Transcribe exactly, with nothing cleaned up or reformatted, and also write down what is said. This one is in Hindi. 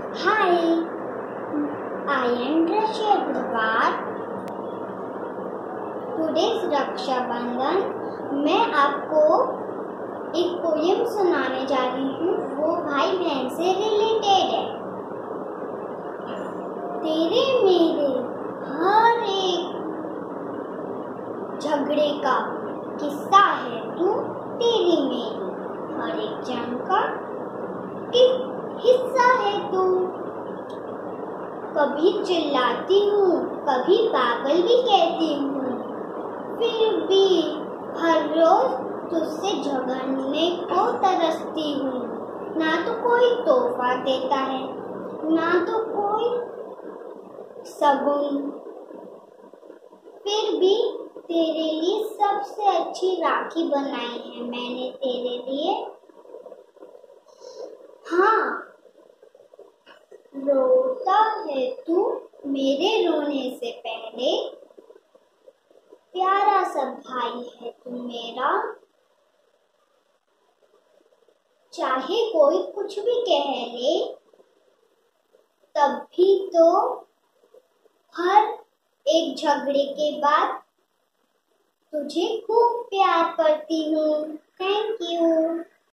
Hi, I am Rakshabandhan. Today's Rakshabandhan मैं आपको एक पोयम सुनाने जा रही हूँ। वो भाई बहन से रिलेटेड है। तेरे मेरे हर एक झगड़े का किस्सा है तू, तेरी मेरी हर एक जंग का हिस्सा है तू। कभी चिल्लाती हूँ, कभी पागल भी कहती हूँ, फिर भी हर रोज तुझसे झगड़ने को तरसती हूँ। ना तो कोई तोहफा देता है, ना तो कोई सगुन, फिर भी तेरे लिए सबसे अच्छी राखी बनाई है मैंने तेरे लिए। हाँ, रोता है तू मेरे रोने से पहले, प्यारा सा भाई है तू मेरा। चाहे कोई कुछ भी कह ले, तब भी तो हर एक झगड़े के बाद तुझे खूब प्यार करती हूँ। Thank you.